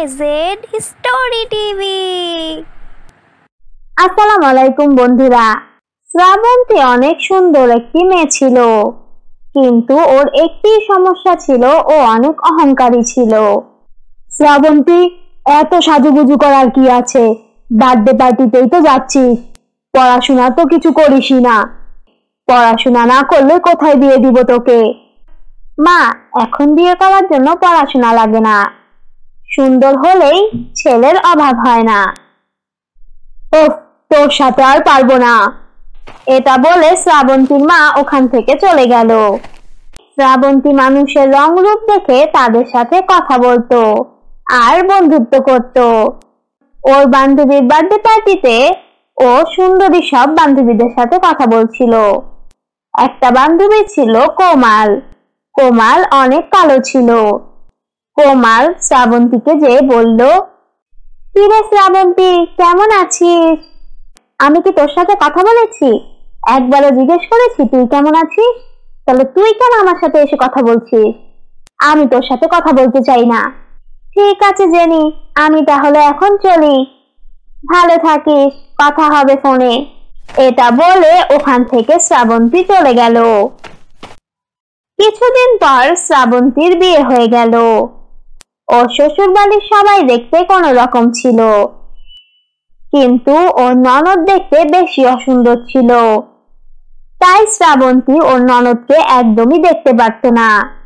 Z story TV. আসসালামু আলাইকুম বন্ধুরা। শ্রাবন্তী অনেক সুন্দর একটি মেয়ে ছিল, কিন্তু ওর একটি সমস্যা ছিল, ও অনেক অহংকারী ছিল। শ্রাবন্তী, এত সাজুগুজু করার কি আছে? বার্থডে পার্টিতেই তো যাচ্ছিস, পড়াশোনা তো কিছু করিসই না। পড়াশোনা না করলে কোথায় বিয়ে দিব তোকে? মা, এখন বিয়ে করার জন্য পড়াশোনা লাগে না, সুন্দর হলেই ছেলের অভাব হয় না। ওহ, তোর সাথে আর পারবো না। এটা বলে শ্রাবন্তীর মা ওখান থেকে চলে গেল। শ্রাবন্তী মানুষের রং রূপ দেখে তাদের সাথে কথা বলতো আর বন্ধুত্ব করত। ওর বান্ধবীর বার্থডে পার্টিতে ও সুন্দরী সব বান্ধবীদের সাথে কথা বলছিল। একটা বান্ধবী ছিল কোমাল। কোমাল অনেক কালো ছিল। কোমাল শ্রাবন্তীকে যে বলল, কি রে শ্রাবন্তী, কেমন আছিস? আমি কি তোর সাথে কথা বলেছি? একবারও জিজ্ঞেস করেছি তুই কেমন আছিস? তাহলে তুই কেন আমার সাথে এসে কথা বলছিস? আমি তোর সাথে কথা বলতে চাই না। ঠিক আছে জেনি, আমি তাহলে এখন চলি। ভালো থাকিস, কথা হবে ফোনে। এটা বলে ওখান থেকে শ্রাবন্তী চলে গেল। কিছুদিন পর শ্রাবন্তীর বিয়ে হয়ে গেল। ও শ্বশুর বাড়ির সবাই দেখতে কোনো রকম ছিল, কিন্তু ওর ননদ দেখতে বেশি অসুন্দর ছিল। তাই শ্রাবন্তী ওর ননদকে একদমই দেখতে পারত না।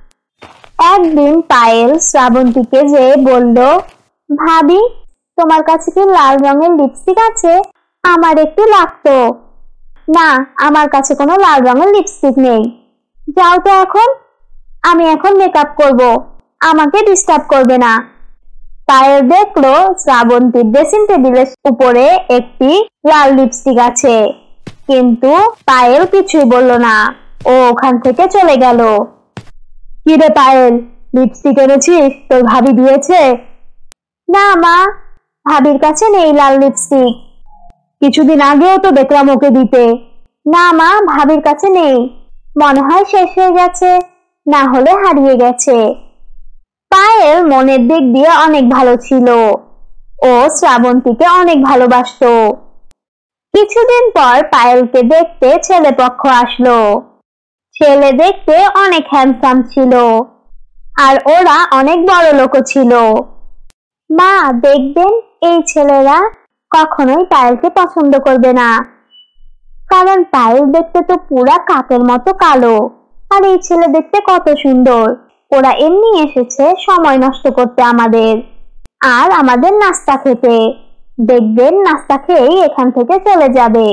একদিন পায়েল শ্রাবন্তীকে যে বলল, ভাবি, তোমার কাছে কি লাল রঙের লিপস্টিক আছে? আমার একটু লাগতো। না, আমার কাছে কোনো লাল রঙের লিপস্টিক নেই। যাও তো এখন, আমি এখন মেকআপ করব, আমাকে ডিস্টার্ব করবে না। পায়েল দেখলো শ্রাবন্তীর ড্রেসিং টেবিলের উপরে একটি লাল লিপস্টিক আছে, কিন্তু পায়েল কিছুই বলল না। ও ওখান থেকে চলে গেল। কি রে পায়েল, লিপস্টিক এনেছিস? তোর ভাবি দিয়েছে? না মা, ভাবির কাছে নেই লাল লিপস্টিক। কিছুদিন আগেও তো দেখলাম ওকে দিতে। না মা, ভাবির কাছে নেই, মনে হয় শেষ হয়ে গেছে, না হলে হারিয়ে গেছে। পায়েল মনের দিক দিয়ে অনেক ভালো ছিল। ও শ্রাবন্তীকে অনেক ভালোবাসতো। কিছুদিন পর পায়েলকে দেখতে ছেলে পক্ষ আসলো। ছেলে দেখতে অনেক হ্যান্ডসাম ছিল, আর ওরা অনেক বড় লোকও ছিল। মা, দেখবেন এই ছেলেরা কখনোই পায়েলকে পছন্দ করবে না, কারণ পায়েল দেখতে তো পুরা কাকের মতো কালো, আর এই ছেলে দেখতে কত সুন্দর। ওরা এমনি এসেছে সময় নষ্ট করতে আমাদের, আর আমাদের নাস্তা খেতে। দেখবেন নাস্তা খেয়েই এখান থেকে চলে যাবে।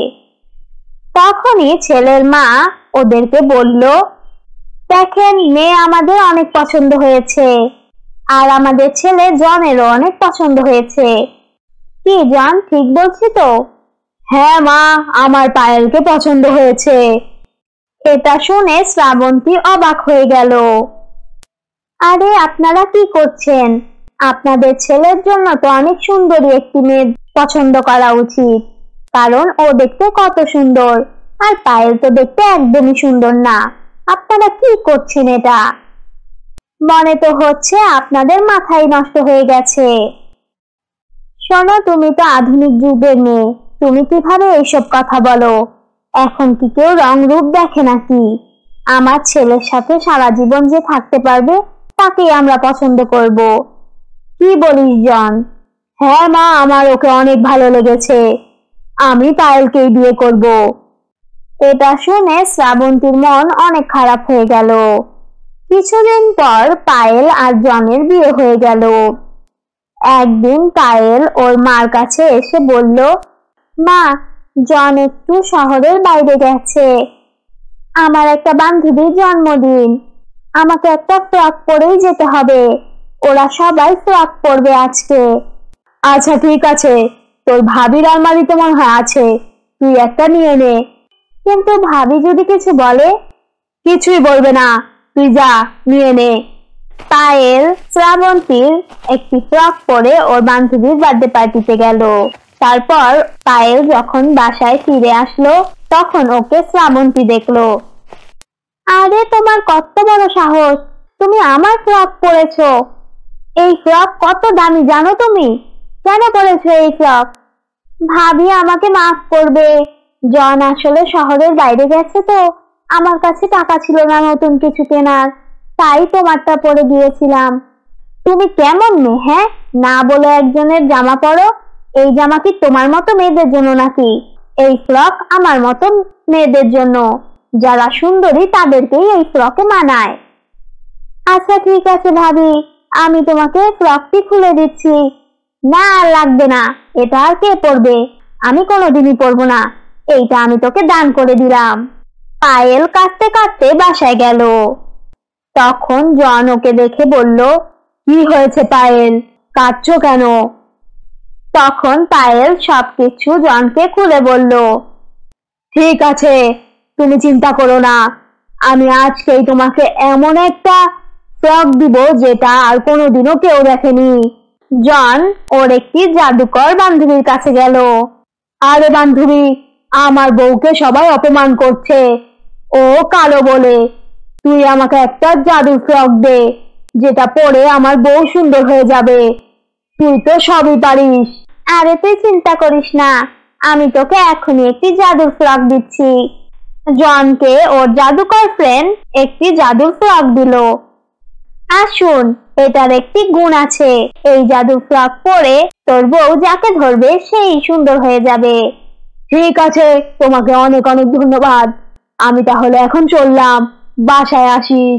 তখনই ছেলের মা ওদেরকে বলল, দেখেন, মেয়ে আমাদের অনেক পছন্দ হয়েছে, আর আমাদের ছেলে জনেরও অনেক পছন্দ হয়েছে। কি জন, ঠিক বলছি তো? হ্যাঁ মা, আমার পায়েলকে পছন্দ হয়েছে। এটা শুনে শ্রাবন্তী অবাক হয়ে গেল। আরে আপনারা কি করছেন? আপনাদের ছেলের জন্য তো অনেক সুন্দরী একটি মেয়ে পছন্দ করা উচিত, কারণ ও দেখতে কত সুন্দর, আর পায়েল তো দেখতে একদমই সুন্দর না। আপনারা কি করছেন এটা? মনে তো হচ্ছে আপনাদের মাথায় নষ্ট হয়ে গেছে। শোনো, তুমি তো আধুনিক যুগের মেয়ে, তুমি কিভাবে এইসব কথা বলো? এখন কি কেউ রং রূপ দেখে নাকি? আমার ছেলের সাথে সারা জীবন যে থাকতে পারবে তাকেই আমরা পছন্দ করব। কি বলিস জন? হ্যাঁ মা, আমার ওকে অনেক ভালো লেগেছে, আমি পায়েলকেই বিয়ে করব। এটা শুনে শ্রাবন্তীর মন অনেক খারাপ হয়ে গেল। কিছুদিন পর পায়েল আর জনের বিয়ে হয়ে গেল। একদিন পায়েল ওর মার কাছে এসে বলল, মা, জন একটু শহরের বাইরে গেছে, আমার একটা বান্ধবীর জন্মদিন, আমাকে একটা ফ্রক পরেই যেতে হবে। ওরা সবাই ফ্রক পরবে আজকে। আচ্ছা ঠিক আছে, তোর ভাবির আলমারিতে মনে হয় আছে, তুই একটা নিয়ে নে। কিন্তু ভাবি যদি কিছু বলে? কিছুই বলবে না, তুই যা, নিয়ে নে। পায়েল শ্রাবন্তীর একটি ফ্রক পরে ওর বান্ধবীর বার্থডে পার্টিতে গেল। তারপর পায়েল যখন বাসায় ফিরে আসলো, তখন ওকে শ্রাবন্তী দেখলো। আরে, তোমার কত বড় সাহস, তুমি আমার ফ্রক পরেছো? এই ফ্রক কত দামি জানো তুমি? কেন পরেছো এই ফ্রক? ভাবি আমাকে মাফ করবে, জন আসলে শহরের বাইরে গেছে তো আমার কাছে টাকা ছিল না নতুন কিছু কেনার, তাই তোমারটা পরে গিয়েছিলাম। তুমি কেমন মেয়ে, হ্যাঁ? না বলে একজনের জামা পরো। এই জামা কি তোমার মতো মেয়েদের জন্য নাকি? এই ফ্রক আমার মতো মেয়েদের জন্য, যারা সুন্দরী তাদেরকেই এই ফ্রকে মানায়। আচ্ছা ঠিক আছে ভাবি, আমি তোমাকে ফ্রকটি খুলে দিচ্ছি। না আর লাগবে না, এটা আর কে পরবে? আমি কোনোদিনই পরবো না, এইটা আমি তোকে দান করে দিলাম। পায়েল কাঁদতে কাঁদতে বাসায় গেল। তখন জন ওকে দেখে বলল, কি হয়েছে পায়েল, কাঁদছো কেন? তখন পায়েল সবকিছু জনকে খুলে বলল। ঠিক আছে, তুমি চিন্তা করো না, আমি আজকেই তোমাকে এমন একটা ফ্রক দিব যেটা আর কোনোদিনও কেউ দেখেনি। জন ওর একটি জাদুকর বান্ধবীর কাছে গেল। আরে বান্ধবী, আমার বউকে সবাই অপমান করছে, ও কালো বলে। তুই আমাকে একটা জাদুর ফ্রক দে, যেটা পরে আমার বউ সুন্দর হয়ে যাবে। তুই তো সবই পারিস। আরে তুই চিন্তা করিস না, আমি তোকে এখনই একটি জাদুর ফ্রক দিচ্ছি। জনকে ওর জাদুকর ফ্রেন্ড একটি জাদুর ফ্রক দিল। আসুন, এটার একটি গুণ আছে, এই জাদুর ফ্রক পরে তোর বউ যাকে ধরবে সেই সুন্দর হয়ে যাবে। ঠিক আছে, তোমাকে অনেক অনেক ধন্যবাদ। আমি তাহলে এখন চললাম, বাসায় আসিস।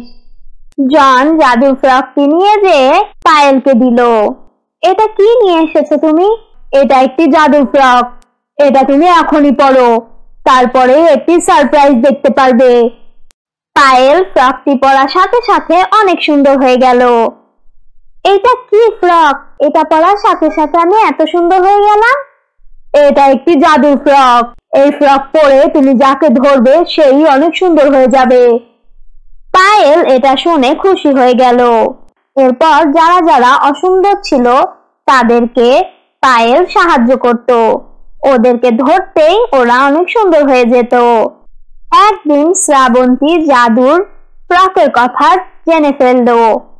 জন জাদুর ফ্রকটি নিয়ে যেয়ে পায়েলকে দিল। এটা কি নিয়ে এসেছো তুমি? এটা একটি জাদুর ফ্রক, এটা তুমি এখনই পরো, তারপরে একটি সারপ্রাইজ দেখতে পারবে। পায়েল ফ্রকটি পরার সাথে সাথে অনেক সুন্দর হয়ে গেল। এটা কি ফ্রক? এটা পরার সাথে সাথে আমি এত সুন্দর হয়ে গেলাম? এটা একটি জাদুর ফ্রক, এই ফ্রক পরে তুমি যাকে ধরবে সেই অনেক সুন্দর হয়ে যাবে। পায়েল এটা শুনে খুশি হয়ে গেল। এরপর যারা যারা অসুন্দর ছিল তাদেরকে পায়েল সাহায্য করত, ওদেরকে ধরতেই ওরা অনেক সুন্দর হয়ে যেত। একদিন শ্রাবন্তী জাদুর ফ্রকের কথা জেনে ফেললো।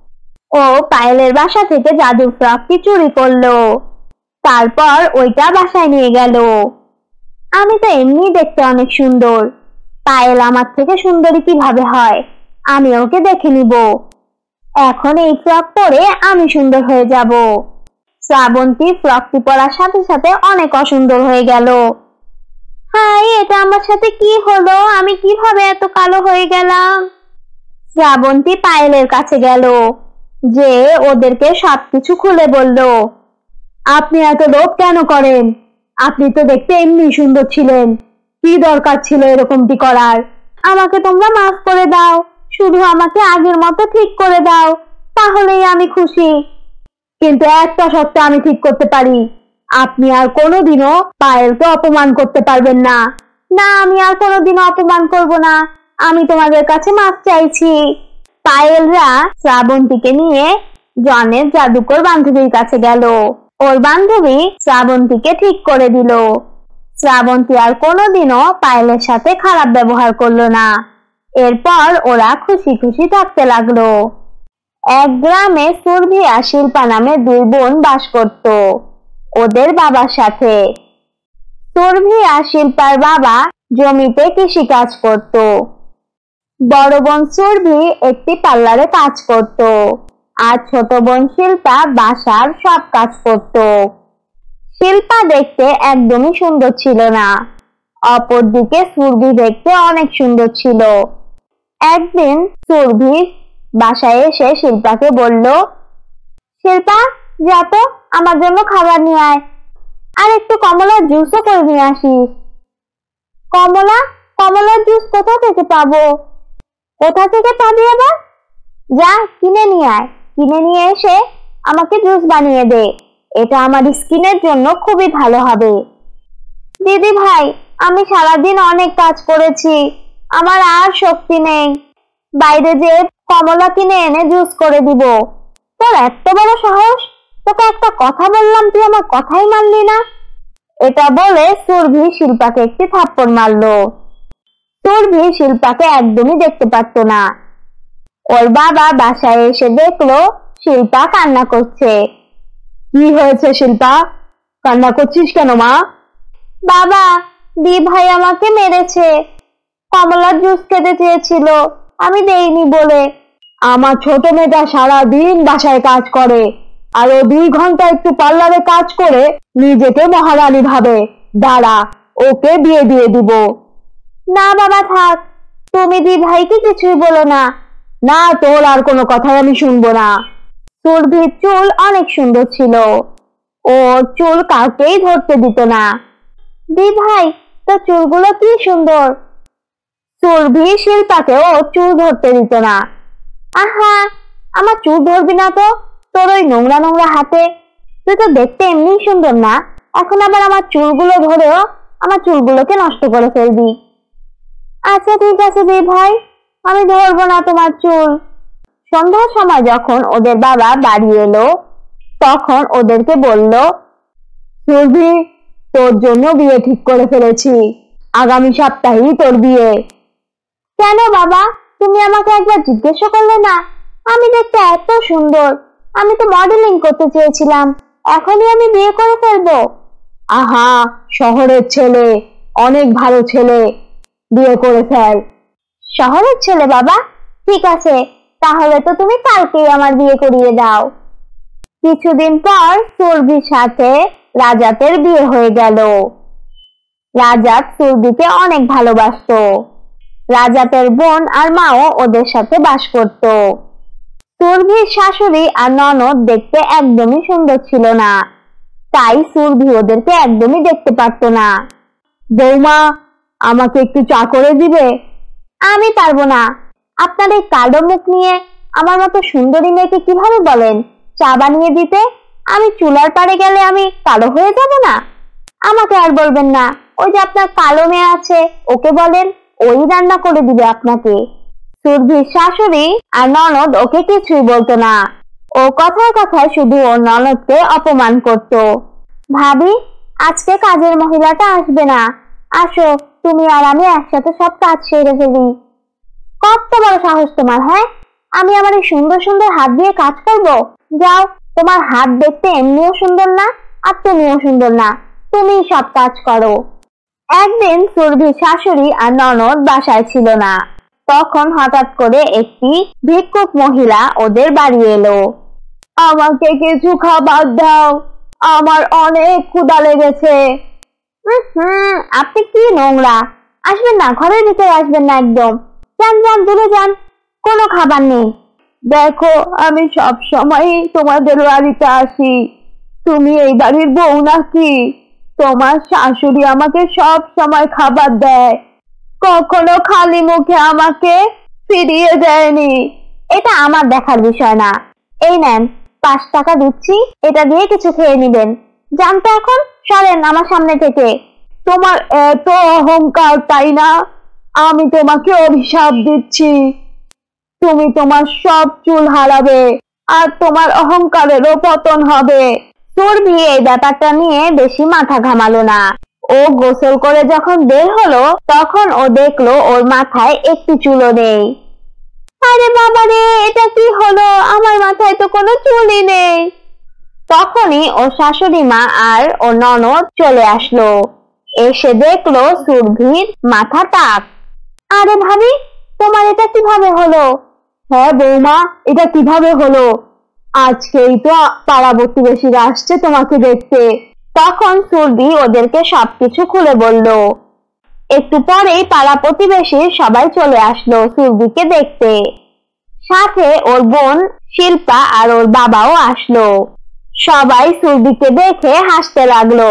ও পায়েলের বাসা থেকে জাদুর ফ্রকটি চুরি করলো, তারপর ওইটা বাসায় নিয়ে গেল। আমি তো এমনি দেখতে অনেক সুন্দর, পায়েল আমার থেকে সুন্দরী কিভাবে হয়? আমি ওকে দেখে নিব, এখন এই ফ্রক পরে আমি সুন্দর হয়ে যাব। শ্রাবন্তী ফ্রকটি পরার সাথে সাথে অনেক অসুন্দর হয়ে গেল। হাই, এটা আমার সাথে কি হলো? আমি কিভাবে এত কালো হয়ে গেলাম? শ্রাবন্তী পায়েলের কাছে গেল, যে ওদেরকে সবকিছু খুলে বলল। আপনি এত লোভ কেন করেন? আপনি তো দেখতে এমনি সুন্দর ছিলেন, কি দরকার ছিল এরকমটি করার? আমাকে তোমরা মাফ করে দাও, শুধু আমাকে আগের মতো ঠিক করে দাও, তাহলেই আমি খুশি। কিন্তু একটা শর্ত আমি ঠিক করতে পারি, আপনি আর কোনোদিনও পায়েলকে অপমান করতে পারবেন না। না, আমি আর কোনোদিনও অপমান করব না, আমি তোমাদের কাছে মাফ চাইছি। পায়েলরা শ্রাবন্তীকে নিয়ে জনের জাদুকর বান্ধবীর কাছে গেল। ওর বান্ধবী শ্রাবন্তীকে ঠিক করে দিল। শ্রাবন্তী আর কোনোদিনও পায়েলের সাথে খারাপ ব্যবহার করলো না। এরপর ওরা খুশি খুশি থাকতে লাগলো। এক গ্রামে সুরভি আর শিল্পা নামে দুই বোন বাস করত ওদের বাবার সাথে। সুরভি আর শিল্পার বাবা জমিতে কৃষি কাজ করত। বড় বোন সুরভি একটি পার্লারে কাজ করত, আর ছোট বোন শিল্পা বাসার সব কাজ করত। শিল্পা দেখতে একদমই সুন্দর ছিল না, অপরদিকে সুরভি দেখতে অনেক সুন্দর ছিল। একদিন সুরভি বাসায় এসে শিল্পাকে বলল, শিল্পা, যা তো আমার জন্য খাবার নিয়ে আয়, আর একটু কমলার জুসও করে নিয়ে আসিস। কমলার জুস কোথা থেকে পাবো? কোথা থেকে পাবি আবার? যা কিনে নিয়ে আয়, কিনে নিয়ে এসে আমাকে জুস বানিয়ে দে, এটা আমার স্কিনের জন্য খুবই ভালো হবে। দিদি ভাই, আমি সারাদিন অনেক কাজ করেছি, আমার আর শক্তি নেই, বাইরে যে কমলা কিনে এনে জুস করে দিব। তোর এত বড় সাহস, তোকে একটা কথা বললাম, তুই আমার কথাই মানলি না। এটা বলে সুরভি শিল্পাকে একটি থাপ্পড় মারলো। সুরভি শিল্পাকে একদমই দেখতে পারতো না। ওর বাবা বাসায় এসে দেখলো শিল্পা কান্না করছে। কি হয়েছে শিল্পা, কান্না করছিস কেন মা? বাবা, দি ভাই আমাকে মেরেছে। কমলার জুস খেতে চেয়েছিল, আমি দেইনি বলে। আমার ছোট মেয়েটা সারাদিন বাসায় কাজ করে, আর ও 2 ঘন্টা একটু পার্লারে কাজ করে নিজেকে মহারানী ভাবে। দাঁড়া, ওকে বিয়ে দিয়ে দিব। না বাবা থাক, তুমি দি ভাইকে কিছুই বলো না। না, তোর আর কোনো কথাই আমি শুনবো না। সুরভির চুল অনেক সুন্দর ছিল, ওর চুল কাউকেই ধরতে দিত না। দি ভাই, তোর চুলগুলো কি সুন্দর। সুরভি শিল্পাকেও চুল ধরতে দিত না। আহা, আমার চুল ধরবি না তো, তোর ওই নোংরা নোংরা হাতে। তুই তো দেখতে এমনি সুন্দর না, এখন আবার আমার চুলগুলো ধরেও আমার চুলগুলোকে নষ্ট করে ফেলবি। আচ্ছা ঠিক আছে দি ভাই, আমি ধরবো না তোমার চুল। সন্ধ্যার সময় যখন ওদের বাবা বাড়ি এলো, তখন ওদেরকে বলল, সুরভি, তোর জন্য বিয়ে ঠিক করে ফেলেছি। আগামী সপ্তাহেই তোর বিয়ে। কেন বাবা, তুমি আমাকে একবার জিজ্ঞেস করলে না? আমি দেখতে এত সুন্দর, আমি তো মডেলিং করতে চেয়েছিলাম, এখনই আমি বিয়ে করে ফেলবো? আহা, শহরের ছেলে, অনেক ভালো ছেলে, বিয়ে করে ফেল। শহরের ছেলে বাবা? ঠিক আছে, তাহলে তো তুমি কালকেই আমার বিয়ে করিয়ে দাও। কিছুদিন পর সুরভির সাথে রাজাতের বিয়ে হয়ে গেল। রাজাত সুরভিকে অনেক ভালোবাসতো। রাজাতের বোন আর মাও ওদের সাথে বাস করত। সুরভির শাশুড়ি আর ননদ দেখতে একদমই সুন্দর ছিল না, তাই সুরভি ওদেরকে একদমই দেখতে পারত না। বৌমা, আমাকে একটু চা করে দিবে? আমি পারবো না। আপনার এই কালো মুখ নিয়ে আমার মতো সুন্দরী মেয়েকে কিভাবে বলেন চা বানিয়ে দিতে? আমি চুলার পাড়ে গেলে আমি কালো হয়ে যাব না? আমাকে আর বলবেন না, ওই যে আপনার কালো মেয়ে আছে ওকে বলেন, ওই রান্না করে দিবে আপনাকে। সুরভির শাশুড়ি আর ননদ ওকে কিছুই বলতো না, ও কথায় কথায় শুধু ওর ননদকে অপমান করত। ভাবি, আজকে কাজের মহিলাটা আসবে না, আসো তুমি আর আমি একসাথে সব কাজ সেরে ফেলি। কত বড় সাহস তোমার, হ্যাঁ? আমি আমার এই সুন্দর সুন্দর হাত দিয়ে কাজ করব? যাও, তোমার হাত দেখতে এমনিও সুন্দর না, আর তুমিও সুন্দর না, তুমি সব কাজ করো। একদিন সুরভির শাশুড়ি আর ননদ বাসায় ছিল না, তখন হঠাৎ করে একটি ভিক্ষুক মহিলা ওদের বাড়ি এলো। আমাকে কিছু খাবার দাও, আমার অনেক ক্ষুধা লেগেছে। আপনি কি নোংরা, আসবেন না, ঘরের ভিতরে আসবেন না একদম। যান যান, দূরে যান, কোনো খাবার নেই। দেখো, আমি সব সময় তোমাদের বাড়িতে আসি, তুমি এই বাড়ির বউ নাকি? তোমার শাশুড়ি আমাকে সব সময় খাবার দেয়, কখনো খালি মুখে আমাকে ফিরিয়ে দেয়নি। এটা আমার দেখার বিষয় না। এই নেন, 5 টাকা দিচ্ছি, এটা দিয়ে কিছু খেয়ে নিবেন। যান তো এখন, সরেন আমার সামনে থেকে। তোমার এত অহংকার, তাই না? আমি তোমাকে অভিশাপ দিচ্ছি, তুমি তোমার সব চুল হারাবে আর তোমার অহংকারেরও পতন হবে। সুরভি এই ব্যাপারটা নিয়ে বেশি মাথা ঘামালো না। ও গোসল করে যখন বের হলো, তখন ও দেখলো ওর মাথায় একটি চুলও নেই। আরে বাবা রে, এটা কি হলো? আমার মাথায় তো কোনো চুলই নেই। তখনই ওর শাশুড়ি মা আর ওর ননদ চলে আসলো, এসে দেখলো সুরভির মাথা টাক। আরে ভাবি, তোমার এটা কিভাবে হলো? হ্যাঁ বৌমা, এটা কিভাবে হলো? আজকেই তো পাড়া প্রতিবেশীরা আসছে তোমাকে দেখতে। তখন সুরভি ওদেরকে সবকিছু খুলে বলল। একটু পরেই পাড়া প্রতিবেশীর সবাই চলে আসলো সুরভিকে দেখতে, সাথে ওর বোন শিল্পা আর ওর বাবাও আসলো। সবাই সুরভিকে দেখে হাসতে লাগলো।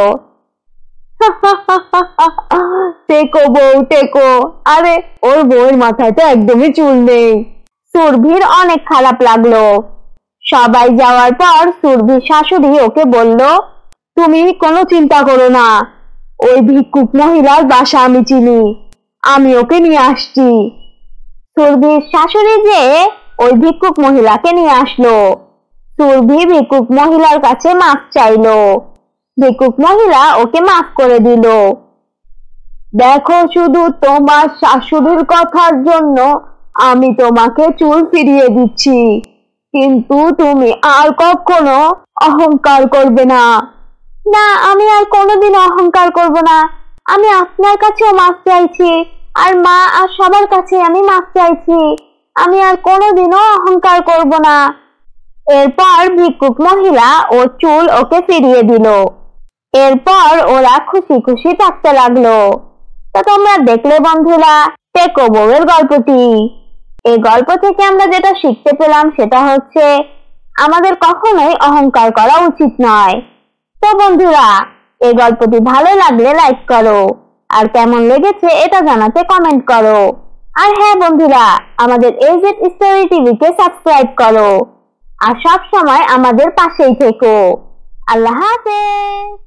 টেকো বউ টেকো, আরে ওর বউয়ের মাথায় তো একদমই চুল নেই। সুরভির অনেক খারাপ লাগলো। সবাই যাওয়ার পর সুরভির শাশুড়ি ওকে বলল, তুমি কোনো চিন্তা করো না, ওই ভিক্ষুক মহিলার বাসা আমি চিনি, আমি ওকে নিয়ে আসছি। সুরভির শাশুড়ি যে ওই ভিক্ষুক মহিলাকে নিয়ে আসলো। সুরভি ভিক্ষুক মহিলার কাছে মাফ চাইলো। ভিক্ষুক মহিলা ওকে মাফ করে দিল। দেখো, শুধু তোমার শাশুড়ির কথার জন্য আমি তোমাকে চুল ফিরিয়ে দিচ্ছি, কিন্তু তুমি আর কখনো অহংকার করবে না। না, আমি আর কোনোদিন অহংকার করব না। আমি আপনার কাছেও মাফ চাইছি, আর মা আর সবার কাছে আমি মাফ চাইছি। আমি আর কোনোদিনও অহংকার করব না। এরপর ভিক্ষুক মহিলা ও চুল ওকে ফিরিয়ে দিল। এরপর ওরা খুশি খুশি থাকতে লাগলো। তো তোমরা দেখলে বন্ধুরা টেকো বউয়ের গল্পটি। এই গল্প থেকে আমরা যেটা শিখতে পেলাম সেটা হচ্ছে আমাদের কখনোই অহংকার করা উচিত নয়। তো বন্ধুরা, এই গল্পটি ভালো লাগলে লাইক করো, আর কেমন লেগেছে এটা জানাতে কমেন্ট করো। আর হ্যাঁ বন্ধুরা, আমাদের AZ স্টোরি টিভিকে সাবস্ক্রাইব করো, আর সব সময় আমাদের পাশেই থেকো। আল্লাহ হাফেজ।